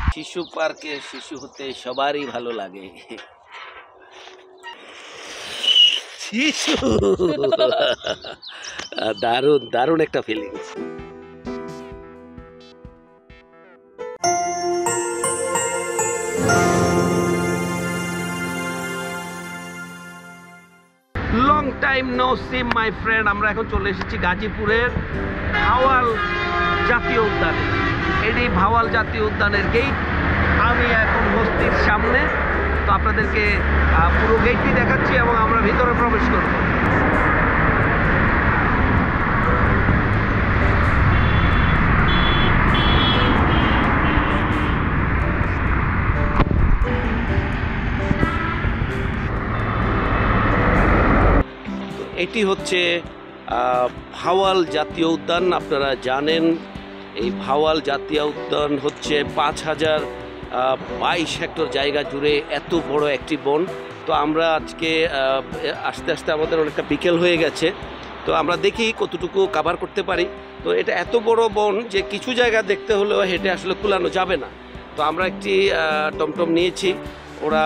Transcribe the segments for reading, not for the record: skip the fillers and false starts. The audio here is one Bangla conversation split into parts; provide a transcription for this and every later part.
শিশু পার্কে শিশু হতে সবারই ভালো লাগে। শিশু দারুণ দারুণ একটা feelings. Long time no see my friend. আমরা এখন চলে এসেছি গাজীপুরের ভাওয়াল জাতীয় উদ্যানে। এটি ভাওয়াল জাতীয় উদ্যানের গেট। আমি এখন বস্তির সামনে, তো আপনাদেরকে পুরো গেটটি দেখাচ্ছি এবং আমরা ভিতরে প্রবেশ করব। এটি হচ্ছে ভাওয়াল জাতীয় উদ্যান। আপনারা জানেন এই ভাওয়াল জাতীয় উদ্যান হচ্ছে 5022 হেক্টর জায়গা জুড়ে এত বড় একটি বন। তো আমরা আজকে আস্তে আস্তে আমাদের অনেকটা বিকেল হয়ে গেছে, তো আমরা দেখি কতটুকু কভার করতে পারি। তো এটা এত বড় বন যে কিছু জায়গা দেখতে হলেও হেঁটে আসলে কুলানো যাবে না। তো আমরা একটি টমটম নিয়েছি। ওরা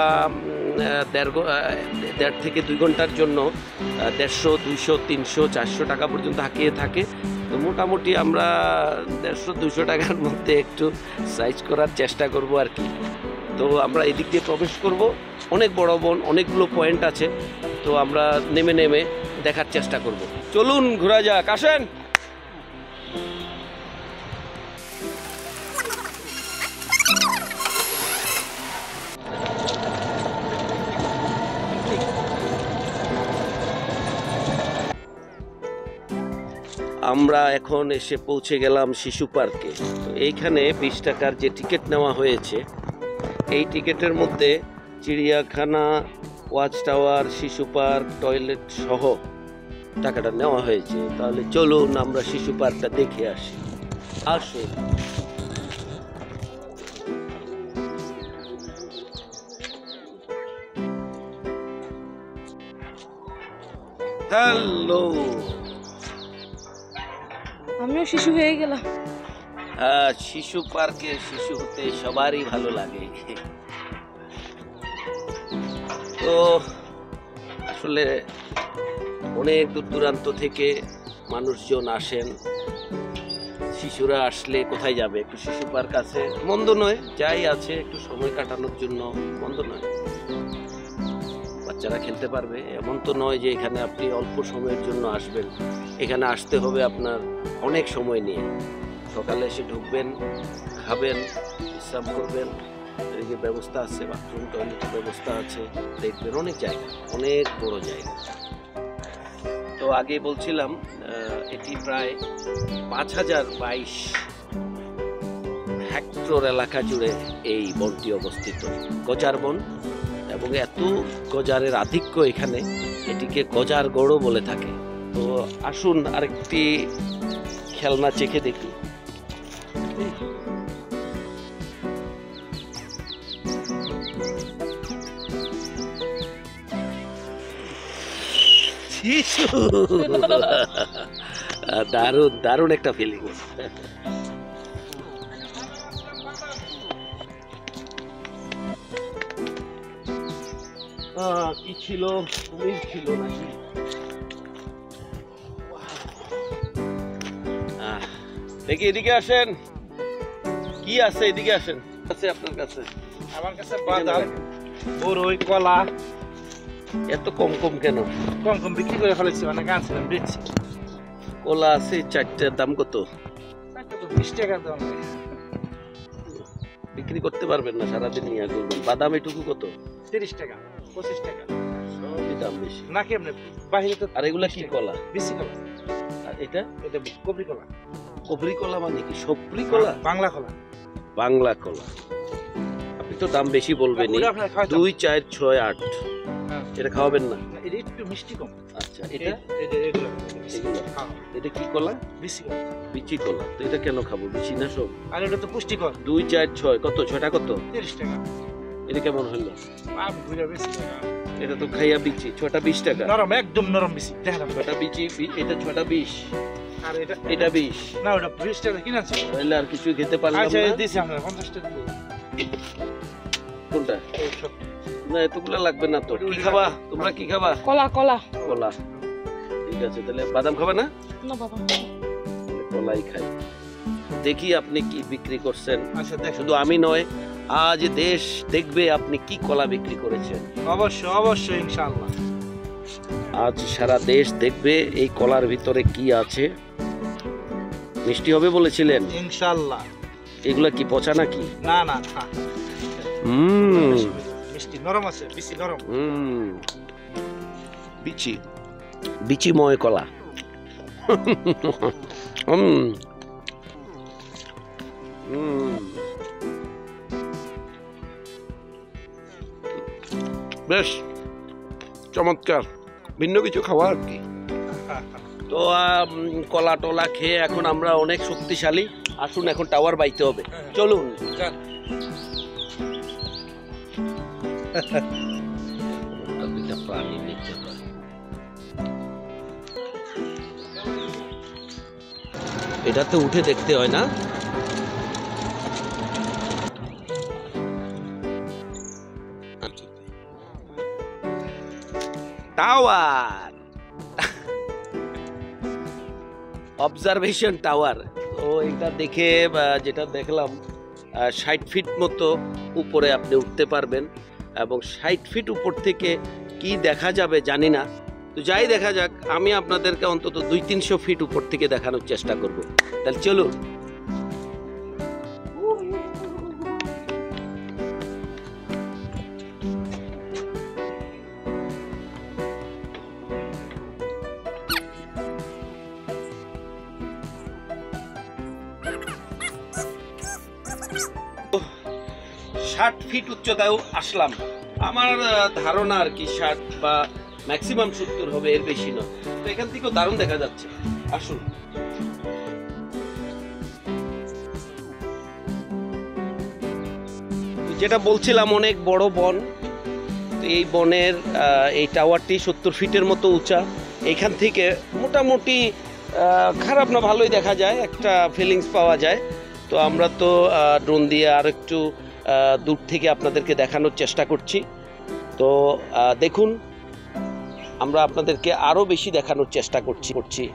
1.5 থেকে 2 ঘন্টার জন্য 150, 200, 300, 400 টাকা পর্যন্ত হাঁকিয়ে থাকে। তো মোটামুটি আমরা 150-200 টাকার মধ্যে একটু সাইজ করার চেষ্টা করব আর কি। তো আমরা এদিক দিয়ে প্রবেশ করব। অনেক বড় বন, অনেকগুলো পয়েন্ট আছে, তো আমরা নেমে নেমে দেখার চেষ্টা করব। চলুন ঘোরা যাক, আসেন। আমরা এখন এসে পৌঁছে গেলাম শিশু পার্কে। তো এইখানে 20 টাকার যে টিকিট নেওয়া হয়েছে, এই টিকিটের মধ্যে চিড়িয়াখানা, ওয়াচ টাওয়ার, শিশু পার্ক, টয়লেট সহ টাকাটা নেওয়া হয়েছে। তাহলে চলুন আমরা শিশু পার্কটা দেখে আসি। আসুন। হ্যালো, আমিও শিশু হয়ে গেলাম। শিশু পার্কে শিশু হতে সবারই ভালো লাগে। তো আসলে অনেক দূর দূরান্ত থেকে মানুষজন আসেন। শিশুরা আসলে কোথায় যাবে? একটু শিশু পার্ক আছে, মন্দ নয়। যাই আছে একটু সময় কাটানোর জন্য মন্দ নয়। বাচ্চারা খেলতে পারবে, এমন তো নয় যে এখানে আপনি অল্প সময়ের জন্য আসবেন। এখানে আসতে হবে আপনার অনেক সময় নিয়ে। সকালে এসে ঢুকবেন, খাবেন, বিশ্রাম করবেন। এদিকে ব্যবস্থা আছে, বাথরুম টয়লেটের ব্যবস্থা আছে। দেখবেন অনেক জায়গা, অনেক বড় জায়গা। তো আগে বলছিলাম এটি প্রায় 5022 হেক্টর এলাকা জুড়ে এই বনটি অবস্থিত, গজার বন। এবং এত গজারের আধিক্য এখানে, এটিকে গজার গড়ও বলে থাকে। তো আসুন আরেকটি খেলনা চেখে দেখি। দারুণ দারুণ একটা ফিলিংস। কি ছিল? কুমির ছিল নাকি? দেখি, এদিকে আসেন। কি আছে এদিকে আসেন? আছে আপনার কাছে? আমার কাছে বাদাম, বড়ই, কলা। এত কম কম কেন? কম কম বিক্রি করে ফেলেছি, অনেক আনছিলাম, বেচছি। কলা আছে 4টার দাম কত? 20 টাকা দাম। বিক্রি করতে পারবেন না, সারাদিন নিয়ে করবেন। বাদাম এটুকু কত? 30 টাকা, 25 টাকা। সবই দাম বেশি না কেমনে বাইরে তো। আর এগুলা কি কলা? বেশি কলা। আর এটা কবরি কলা। কবরি কলা মানে কি? সবরি কলা? বাংলা কলা। বাংলা কলা। আপনি তো দাম বেশি বলবেনই। 2, 4, 6, 8। এটা খাওয়াবেন না? এটা একটু মিষ্টি কম। আচ্ছা, এটা এটা কি কলা? বিচি কলা। বিচি কলা। তো এটা কেন খাবো? বিচি না সব? আর এটা তো পুষ্টিকর। 2, 4, 6 কত? 6টা কত? 30 টাকা। এটা কেমন হলো? আমি ঘুরে বেশি টাকা। এটা তো খাইয়া বিচি। 6টা 20 টাকা। নরম, একদম নরম বিচি। দেখলাম 6টা বিচি। এটা 6টা 20। আর এটা 20। না, ওটা 20 টাকা কিনেছি। তাহলে আর কিছু খেতে পারলাম না। আচ্ছা, দিছি আমরা 50 টাকা। কোনটা? না এতগুলা লাগবে না তো। কি খাবা তোমরা, কি খাবা? কলা কলা কলা। ঠিক আছে, তাহলে বাদাম খাবে না? না বাবা, কলাই খাই। দেখি আপনি কি বিক্রি করছেন। আচ্ছা দেখ, শুধু আমি নয়, আজ দেশ দেখবে আপনি কি কলা বিক্রি করেছেন। অবশ্যই অবশ্যই ইনশাআল্লাহ। আজ সারা দেশ দেখবে এই কলার ভিতরে কি আছে। মিষ্টি হবে বলেছিলেন, ইনশাআল্লাহ। এগুলা কি পচা নাকি? না না খা, হুম মিষ্টি নরম আছে, বেশি নরম। হুম, বিচি বিচিময় কলা। হুম হুম, বেশ চমৎকার, ভিন্ন কিছু খাওয়া আর কি। তো কলা টলা খেয়ে এখন আমরা অনেক শক্তিশালী। আসুন এখন টাওয়ার বাইতে হবে, চলুন। প্রাণী নিতে হয়। এটাতে উঠে দেখতে হয় না? Tower, observation tower. তো এটা দেখে যেটা দেখলাম 60 ফিট মতো উপরে আপনি উঠতে পারবেন, এবং 60 ফিট উপর থেকে কি দেখা যাবে জানি না। তো যাই দেখা যাক, আমি আপনাদেরকে অন্তত 200-300 ফিট উপর থেকে দেখানোর চেষ্টা করব। তাহলে চলুন। তো 60 ফিট উচ্চতায় আসলাম। আমার ধারণা আর কি 60 বা ম্যাক্সিমাম 70 হবে, এর বেশি নয়। তো এখান থেকেও দারুণ দেখা যাচ্ছে। আসুন। যেটা বলছিলাম, অনেক বড় বন। তো এই বনের এই টাওয়ারটি 70 ফিটের মতো উঁচা। এখান থেকে মোটামুটি খারাপ না, ভালোই দেখা যায়, একটা ফিলিংস পাওয়া যায়। তো আমরা তো ড্রোন দিয়ে আর একটু দূর থেকে আপনাদেরকে দেখানোর চেষ্টা করছি। তো দেখুন, আমরা আপনাদেরকে আরো বেশি দেখানোর চেষ্টা করছি।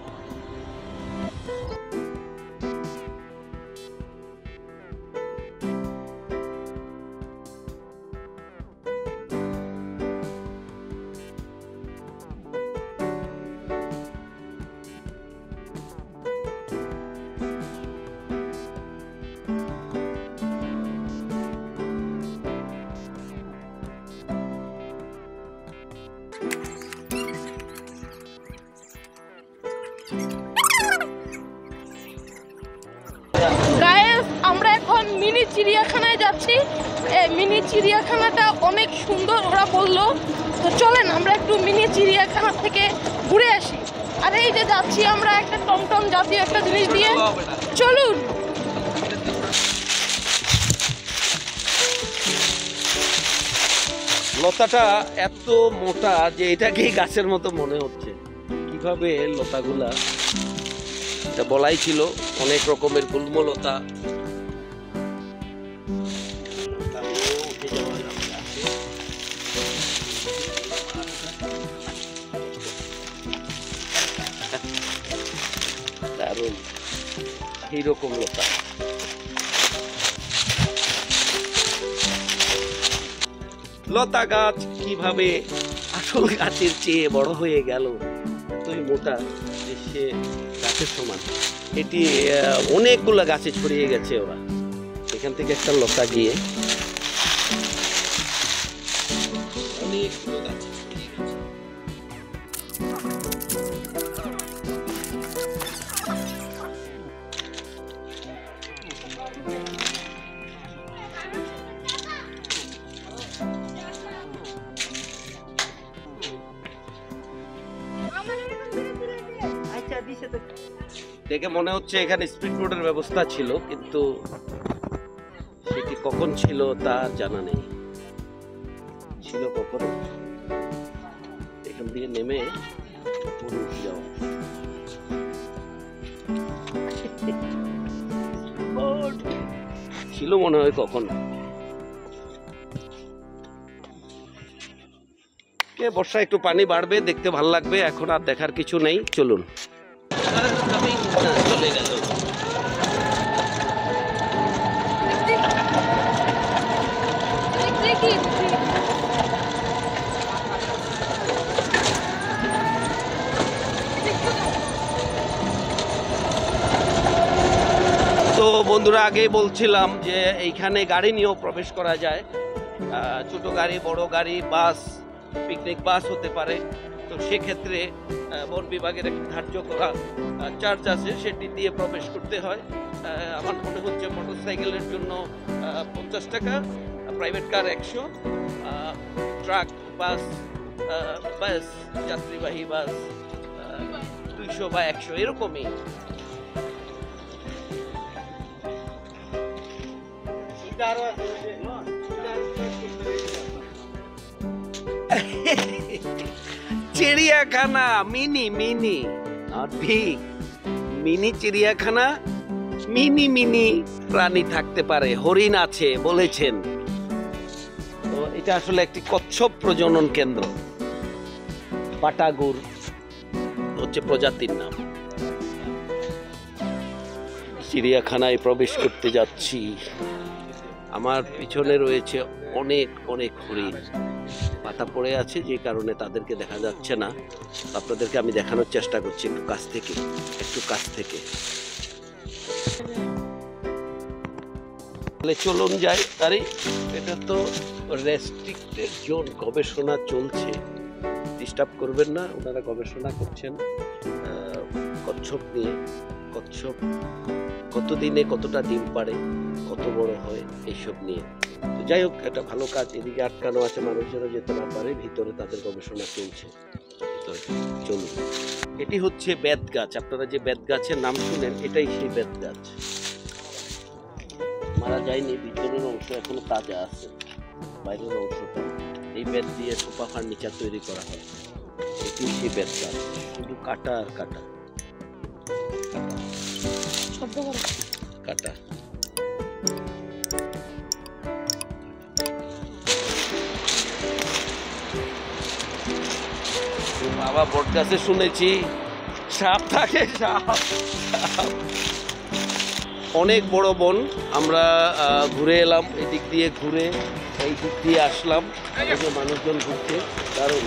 গাইস, আমরা এখন মিনি চিড়িয়াখানায় যাচ্ছি। এই মিনি চিড়িয়াখানাটা অনেক সুন্দর ওরা বললো। তো চলেন আমরা একটু মিনি চিড়িয়াখানা থেকে ঘুরে আসি। আর এই যে যাচ্ছি আমরা একটা টমটম জাতীয় একটা জিনিস দিয়ে, চলুন। লতাটা এত মোটা যে এটাকেই গাছের মতো মনে হচ্ছে। কিভাবে লতাগুলা, এটা বলাই ছিল, অনেক রকমের গুল্ম লতা। দারুণ, এইরকম লতা। লতা গাছ কিভাবে আসল গাছের চেয়ে বড় হয়ে গেল, এতই মোটা যে সে গাছের সমান। এটি অনেকগুলা গাছে ছড়িয়ে গেছে। ওরা এখান থেকে একটা লতা গিয়ে অনেকগুলো গাছে ছড়িয়ে গেছে। দেখে মনে হচ্ছে এখানে স্পিড বোটের ব্যবস্থা ছিল, কিন্তু সেটি কখন ছিল তা জানা নেই। ছিল কখন, এখান থেকে নেমে যাওয়া। ছিল মনে হয় কখন। বর্ষা একটু পানি বাড়বে, দেখতে ভালো লাগবে। এখন আর দেখার কিছু নেই, চলুন। চলে গেল। তো বন্ধুরা, আগেই বলছিলাম যে এইখানে গাড়ি নিয়েও প্রবেশ করা যায়। ছোট গাড়ি, বড় গাড়ি, বাস, পিকনিক বাস হতে পারে। তো সেক্ষেত্রে বন বিভাগের একটা ধার্য করা চার্জ আছে, সেটি দিয়ে প্রবেশ করতে হয়। আমার মনে হচ্ছে মোটরসাইকেলের জন্য 50 টাকা, প্রাইভেট কার 100, ট্রাক, বাস, যাত্রীবাহী বাস 200 বা 100 এরকমই। চিড়িয়াখানা, মিনি চিড়িয়াখানা, মিনি প্রাণী থাকতে পারে, হরিণ আছে বলেছেন। তো এটা আসলে একটি কচ্ছপ প্রজনন কেন্দ্র। বাটাগুর হচ্ছে প্রজাতির নাম। চিড়িয়াখানায় প্রবেশ করতে যাচ্ছি। আমার পিছনে রয়েছে অনেক হরিণ। পাতা পড়ে আছে, যে কারণে তাদেরকে দেখা যাচ্ছে না। আপনাদেরকে আমি দেখানোর চেষ্টা করছি একটু কাছ থেকে। তাহলে চলুন যাই। আরে এটা তো রেস্ট্রিক্টেড জোন, গবেষণা চলছে, ডিস্টার্ব করবেন না। ওনারা গবেষণা করছেন কচ্ছপ নিয়ে। কচ্ছপ কতদিনে কতটা ডিম পাড়ে, কত বড় হয়, এইসব নিয়ে। তো যাই হোক, একটা ভালো কাজ। এদিকে আটকানো আছে, মানুষ যেন যেতে না পারে, ভিতরে তাদের গবেষণা চলছে। তো চলুন। এটি হচ্ছে বেত গাছ। আপনারা যে বেত গাছের নাম শুনেন, এটাই সেই বেত গাছ। মারা যায়নি, ভিতরের অংশ এখনো তাজা আছে, বাইরের অংশটা। এই বেত দিয়ে সোফা ফার্নিচার তৈরি করা হয়। এটি সেই বেত গাছ, শুধু কাটা আর কাটা। বাবা বট গাছে শুনেছি সাপ থাকে, অনেক বড় বন। আমরা ঘুরে এলাম, এদিক দিয়ে ঘুরে এই দিক দিয়ে আসলাম। মানুষজন ঘুরছে, দারুণ।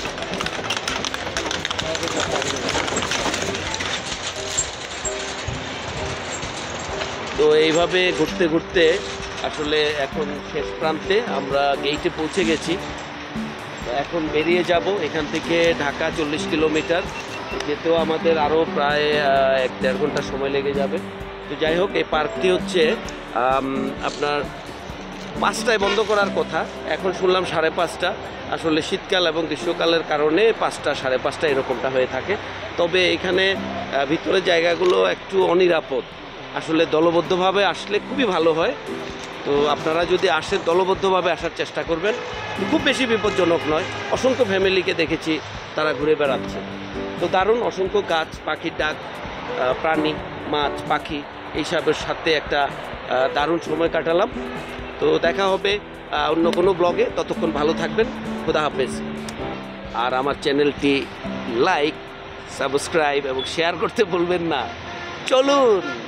তো এইভাবে ঘুরতে ঘুরতে আসলে এখন শেষ প্রান্তে আমরা গেইটে পৌঁছে গেছি। এখন বেরিয়ে যাব এখান থেকে। ঢাকা 40 কিলোমিটার, যেতেও আমাদের আরও প্রায় 1-1.5 ঘন্টা সময় লেগে যাবে। তো যাই হোক, এই পার্কটি হচ্ছে আপনার 5টায় বন্ধ করার কথা, এখন শুনলাম 5:30। আসলে শীতকাল এবং গ্রীষ্মকালের কারণে 5টা 5:30 এরকমটা হয়ে থাকে। তবে এখানে ভিতরে জায়গাগুলো একটু অনিরাপদ। আসলে দলবদ্ধভাবে আসলে খুবই ভালো হয়। তো আপনারা যদি আসেন, দলবদ্ধভাবে আসার চেষ্টা করবেন। খুব বেশি বিপজ্জনক নয়। অসংখ্য ফ্যামিলিকে দেখেছি তারা ঘুরে বেড়াচ্ছে। তো দারুণ, অসংখ্য গাছ, পাখির ডাক, প্রাণী, মাছ, পাখি এইসবের সাথে একটা দারুণ সময় কাটালাম। তো দেখা হবে অন্য কোনো ব্লগে। ততক্ষণ ভালো থাকবেন। খোদা হাফেজ। আর আমার চ্যানেলটি লাইক, সাবস্ক্রাইব এবং শেয়ার করতে ভুলবেন না। চলুন।